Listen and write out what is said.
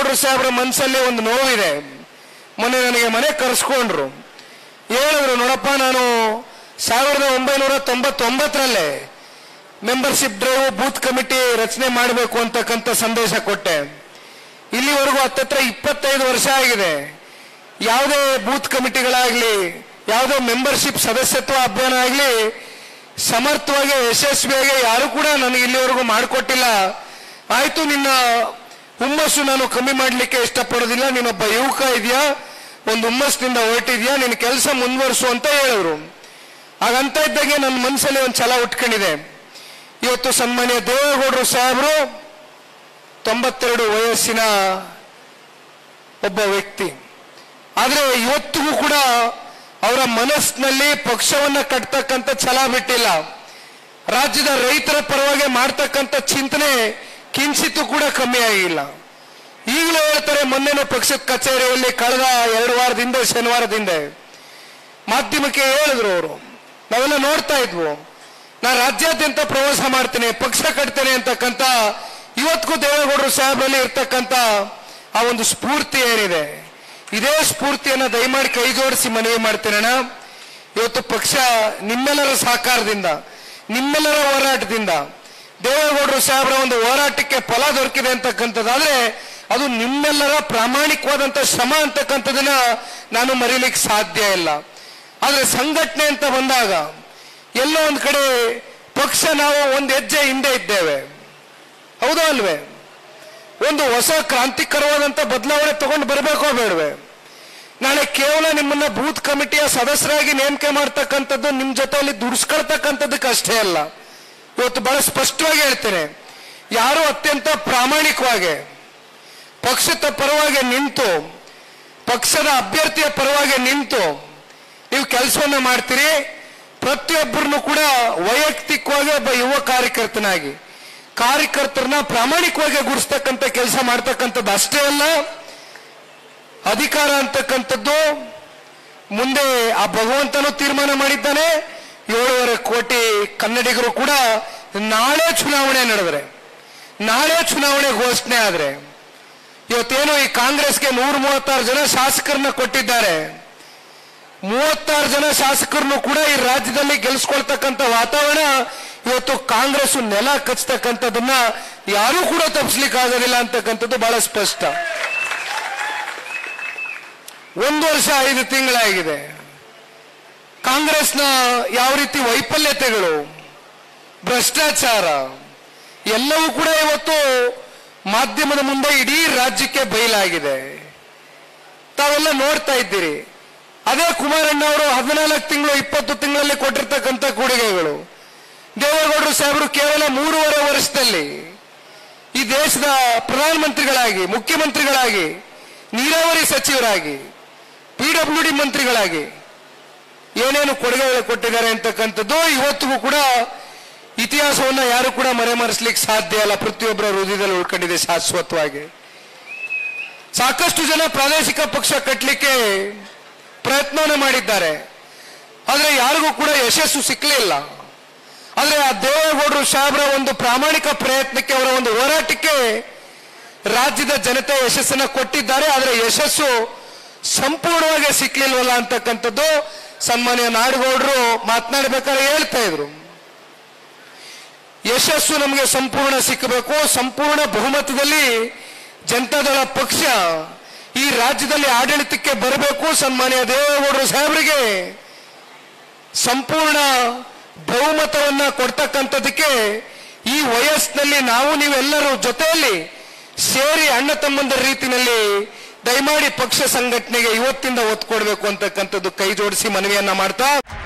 ದೇವೇಗೌಡರು ಸಾಹೇಬ್ರ ಮನಸ್ಸಲ್ಲಿ ಒಂದು ನೋವಿದೆ. ಮೊನ್ನೆ ನನಗೆ ಮನೆ ಕರೆಸ್ಕೊಂಡ್ರು, ಹೇಳಿದ್ರು, ನೋಡಪ್ಪ ನಾನು 1999ರಲ್ಲೇ ಮೆಂಬರ್ಶಿಪ್ ಡ್ರೈವ್ ಬೂತ್ ಕಮಿಟಿ ರಚನೆ ಮಾಡಬೇಕು ಅಂತಕ್ಕಂಥ ಸಂದೇಶ ಕೊಟ್ಟೆ. ಇಲ್ಲಿವರೆಗೂ ಹತ್ತತ್ರ 25 ವರ್ಷ ಆಗಿದೆ. ಯಾವುದೇ ಬೂತ್ ಕಮಿಟಿಗಳಾಗ್ಲಿ, ಯಾವುದೇ ಮೆಂಬರ್ಶಿಪ್ ಸದಸ್ಯತ್ವ ಅಭಿಯಾನ ಆಗಲಿ ಸಮರ್ಥವಾಗಿ ಯಶಸ್ವಿಯಾಗಿ ಯಾರು ಕೂಡ ನನಗೆ ಇಲ್ಲಿವರೆಗೂ ಮಾಡಿಕೊಟ್ಟಿಲ್ಲ. ಆಯ್ತು, ನಿನ್ನ ಹುಮ್ಮಸ್ಸು ನಾನು ಕಮ್ಮಿ ಮಾಡಲಿಕ್ಕೆ ಇಷ್ಟಪಡೋದಿಲ್ಲ, ನೀನೊಬ್ಬ ಯುವಕ ಇದೆಯಾ, ಒಂದು ಹುಮ್ಮಸ್ಸಿನಿಂದ ಹೊರಟಿದ್ಯಾ, ನಿನ್ನ ಕೆಲಸ ಮುಂದುವರಿಸು ಅಂತ ಹೇಳಿದ್ರು. ಹಾಗಂತ ಇದ್ದಾಗೆ ನನ್ನ ಮನಸ್ಸಲ್ಲಿ ಒಂದು ಛಲ ಉಟ್ಕೊಂಡಿದೆ. ಇವತ್ತು ಸನ್ಮಾನ್ಯ ದೇವೇಗೌಡರು ಸಾಹೇಬರು 92 ವಯಸ್ಸಿನ ಒಬ್ಬ ವ್ಯಕ್ತಿ. ಆದರೆ ಇವತ್ತಿಗೂ ಕೂಡ ಅವರ ಮನಸ್ಸಿನಲ್ಲಿ ಪಕ್ಷವನ್ನ ಕಟ್ತಕ್ಕಂಥ ಛಲ ಬಿಟ್ಟಿಲ್ಲ. ರಾಜ್ಯದ ರೈತರ ಪರವಾಗಿ ಮಾಡ್ತಕ್ಕಂಥ ಚಿಂತನೆ ಕಿಂಚಿತ್ತೂ ಕೂಡ ಕಮ್ಮಿ ಆಗಿಲ್ಲ. ಈಗಲೂ ಹೇಳ್ತಾರೆ, ಮೊನ್ನೆನೂ ಪಕ್ಷದ ಕಚೇರಿಯಲ್ಲಿ ಕಳೆದ 2 ವಾರದಿಂದ ಶನಿವಾರದಿಂದ ಮಾಧ್ಯಮಕ್ಕೆ ಹೇಳಿದ್ರು ಅವರು, ನಾವೆಲ್ಲ ನೋಡ್ತಾ ಇದ್ವು, ನಾನು ರಾಜ್ಯಾದ್ಯಂತ ಪ್ರವಾಸ ಮಾಡ್ತೇನೆ, ಪಕ್ಷ ಕಟ್ತೇನೆ ಅಂತಕ್ಕಂಥ ಇವತ್ತಿಗೂ ದೇವೇಗೌಡರು ಸಾಹೇಬರಲ್ಲಿ ಇರ್ತಕ್ಕಂಥ ಆ ಒಂದು ಸ್ಫೂರ್ತಿ ಏನಿದೆ, ಇದೇ ಸ್ಫೂರ್ತಿಯನ್ನು ದಯಮಾಡಿ ಕೈ ಜೋಡಿಸಿ ಮನವಿ ಮಾಡ್ತೇನೆ. ಇವತ್ತು ಪಕ್ಷ ನಿಮ್ಮೆಲ್ಲರ ಸಹಕಾರದಿಂದ, ನಿಮ್ಮೆಲ್ಲರ ಹೋರಾಟದಿಂದ ದೇವೇಗೌಡರು ಸಾಹೇಬರ ಒಂದು ಹೋರಾಟಕ್ಕೆ ಫಲ ದೊರಕಿದೆ ಅಂತಕ್ಕಂಥದ್ದಾದ್ರೆ ಅದು ನಿಮ್ಮೆಲ್ಲರ ಪ್ರಾಮಾಣಿಕವಾದಂಥ ಶ್ರಮ ಅಂತಕ್ಕಂಥದನ್ನ ನಾನು ಮರೀಲಿಕ್ಕೆ ಸಾಧ್ಯ ಇಲ್ಲ. ಆದರೆ ಸಂಘಟನೆ ಅಂತ ಬಂದಾಗ ಎಲ್ಲೋ ಒಂದು ಕಡೆ ಪಕ್ಷ ನಾವು ಒಂದು ಹೆಜ್ಜೆ ಹಿಂದೆ ಇದ್ದೇವೆ, ಹೌದಾ ಅಲ್ವೇ? ಒಂದು ಹೊಸ ಕ್ರಾಂತಿಕರವಾದಂಥ ಬದಲಾವಣೆ ತಗೊಂಡು ಬರಬೇಕೋ ಬೇಡವೆ? ನಾಳೆ ಕೇವಲ ನಿಮ್ಮನ್ನ ಬೂತ್ ಕಮಿಟಿಯ ಸದಸ್ಯರಾಗಿ ನೇಮಕ ಮಾಡ್ತಕ್ಕಂಥದ್ದು, ನಿಮ್ಮ ಜೊತೆಯಲ್ಲಿ ದುಡಿಸ್ಕೊಳ್ತಕ್ಕಂಥದ್ದಕ್ಕೆ ಅಷ್ಟೇ ಅಲ್ಲ. ಇವತ್ತು ಬಹಳ ಸ್ಪಷ್ಟವಾಗಿ ಹೇಳ್ತೇನೆ, ಯಾರು ಅತ್ಯಂತ ಪ್ರಾಮಾಣಿಕವಾಗಿ ಪಕ್ಷದ ಪರವಾಗಿ ನಿಂತು, ಪಕ್ಷದ ಅಭ್ಯರ್ಥಿಯ ಪರವಾಗಿ ನಿಂತು ನೀವು ಕೆಲಸವನ್ನ ಮಾಡ್ತೀರಿ. ಪ್ರತಿಯೊಬ್ಬರನ್ನು ಕೂಡ ವೈಯಕ್ತಿಕವಾಗಿ ಒಬ್ಬ ಯುವ ಕಾರ್ಯಕರ್ತರನ್ನ ಪ್ರಾಮಾಣಿಕವಾಗಿ ಗುರುಸ್ತಕ್ಕಂಥ ಕೆಲಸ ಮಾಡ್ತಕ್ಕಂಥದ್ದು ಅಷ್ಟೇ ಅಲ್ಲ, ಅಧಿಕಾರ ಅಂತಕ್ಕಂಥದ್ದು ಮುಂದೆ ಆ ಭಗವಂತನು ತೀರ್ಮಾನ ಮಾಡಿದ್ದಾನೆ. 7.5 ಕೋಟಿ ಕನ್ನಡಿಗರು ಕೂಡ ನಾಳೆ ಚುನಾವಣೆ ನಡೆದ್ರೆ, ನಾಳೆ ಚುನಾವಣೆ ಘೋಷಣೆ ಆದ್ರೆ, ಇವತ್ತೇನು ಈ ಕಾಂಗ್ರೆಸ್ಗೆ 136 ಜನ ಶಾಸಕರನ್ನ ಕೊಟ್ಟಿದ್ದಾರೆ, 36 ಜನ ಶಾಸಕರನ್ನು ಕೂಡ ಈ ರಾಜ್ಯದಲ್ಲಿ ಗೆಲ್ಲಿಸ್ಕೊಳ್ತಕ್ಕಂಥ ವಾತಾವರಣ ಇವತ್ತು ಕಾಂಗ್ರೆಸ್ ನೆಲ ಕಚ್ಚತಕ್ಕಂಥದನ್ನ ಯಾರೂ ಕೂಡ ತಪ್ಪಿಸ್ಲಿಕ್ಕೆ ಆಗೋದಿಲ್ಲ ಅಂತಕ್ಕಂಥದ್ದು ಬಹಳ ಸ್ಪಷ್ಟ. 1 ವರ್ಷ 5 ತಿಂಗಳಾಗಿದೆ. ಕಾಂಗ್ರೆಸ್ನ ಯಾವ ರೀತಿ ವೈಫಲ್ಯತೆಗಳು, ಭ್ರಷ್ಟಾಚಾರ ಎಲ್ಲವೂ ಕೂಡ ಇವತ್ತು ಮಾಧ್ಯಮದ ಮುಂದೆ ಇಡೀ ರಾಜ್ಯಕ್ಕೆ ಬಯಲಾಗಿದೆ. ತಾವೆಲ್ಲ ನೋಡ್ತಾ ಇದ್ದೀರಿ. ಅದೇ ಕುಮಾರಣ್ಣ ಅವರು 14 ತಿಂಗಳು 20 ತಿಂಗಳಲ್ಲಿ ಕೊಟ್ಟಿರ್ತಕ್ಕಂಥ ಕೊಡುಗೆಗಳು, ದೇವೇಗೌಡರು ಸಾಹೇಬರು ಕೇವಲ 3.5 ವರ್ಷದಲ್ಲಿ ಈ ದೇಶದ ಪ್ರಧಾನಮಂತ್ರಿಗಳಾಗಿ, ಮುಖ್ಯಮಂತ್ರಿಗಳಾಗಿ, ನೀರಾವರಿ ಸಚಿವರಾಗಿ, PWD ಮಂತ್ರಿಗಳಾಗಿ ಏನೇನು ಕೊಡುಗೆಗಳು ಕೊಟ್ಟಿದ್ದಾರೆ ಅಂತಕ್ಕಂಥದ್ದು ಇವತ್ತಿಗೂ ಕೂಡ ಇತಿಹಾಸವನ್ನ ಯಾರು ಕೂಡ ಮರೆಮರೆಸಲಿಕ್ಕೆ ಸಾಧ್ಯ ಅಲ್ಲ. ಪ್ರತಿಯೊಬ್ಬರ ಹೃದಯದಲ್ಲಿ ಉಳ್ಕೊಂಡಿದೆ ಶಾಶ್ವತವಾಗಿ. ಸಾಕಷ್ಟು ಜನ ಪ್ರಾದೇಶಿಕ ಪಕ್ಷ ಕಟ್ಟಲಿಕ್ಕೆ ಪ್ರಯತ್ನವನ್ನು ಮಾಡಿದ್ದಾರೆ, ಆದರೆ ಯಾರಿಗೂ ಕೂಡ ಯಶಸ್ಸು ಸಿಕ್ಕಲಿಲ್ಲ. ಆದರೆ ಆ ದೇವೇಗೌಡರು ಸಾಹೇಬರ ಒಂದು ಪ್ರಾಮಾಣಿಕ ಪ್ರಯತ್ನಕ್ಕೆ, ಅವರ ಒಂದು ಹೋರಾಟಕ್ಕೆ ರಾಜ್ಯದ ಜನತೆ ಯಶಸ್ಸನ್ನ ಕೊಟ್ಟಿದ್ದಾರೆ. ಆದರೆ ಯಶಸ್ಸು ಸಂಪೂರ್ಣವಾಗಿ ಸಿಕ್ಲಿಲ್ವಲ್ಲ ಅಂತಕ್ಕಂಥದ್ದು ಸನ್ಮಾನ್ಯ ನಾಡಗೌಡರು ಮಾತನಾಡಬೇಕಾದ್ರೆ ಹೇಳ್ತಾ ಇದ್ರು. ಯಶಸ್ಸು ನಮಗೆ ಸಂಪೂರ್ಣ ಸಿಕ್ಕಬೇಕು, ಸಂಪೂರ್ಣ ಬಹುಮತದಲ್ಲಿ ಜನತಾದಳ ಪಕ್ಷ ಈ ರಾಜ್ಯದಲ್ಲಿ ಆಡಳಿತಕ್ಕೆ ಬರಬೇಕು. ಸನ್ಮಾನ್ಯ ದೇವೇಗೌಡರು ಸಾಹೇಬರಿಗೆ ಸಂಪೂರ್ಣ ಬಹುಮತವನ್ನ ಕೊಡ್ತಕ್ಕಂಥದಕ್ಕೆ ಈ ವಯಸ್ಸಿನಲ್ಲಿ ನಾವು ನೀವೆಲ್ಲರೂ ಜೊತೆಯಲ್ಲಿ ಸೇರಿ ಅಣ್ಣ ತಮ್ಮಂದರ ರೀತಿಯಲ್ಲಿ ದಯಮಾಡಿ ಪಕ್ಷ ಸಂಘಟನೆಗೆ ಇವತ್ತಿಂದ ಒತ್ತು ಕೊಡಬೇಕು ಅಂತಕ್ಕಂಥದ್ದು ಕೈ ಜೋಡಿಸಿ ಮನವಿಯನ್ನ ಮಾಡ್ತಾ